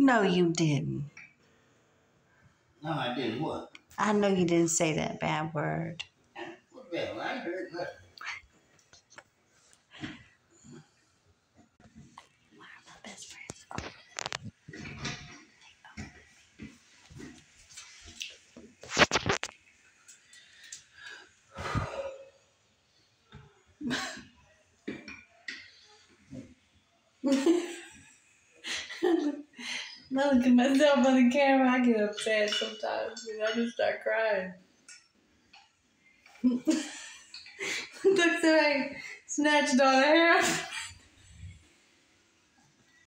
No, you didn't. No, I didn't. What? I know you didn't say that bad word. What bad? I heard nothing. My best friends. I look at myself on the camera. I get upset sometimes, and I just start crying. Look, so I snatched all the hair.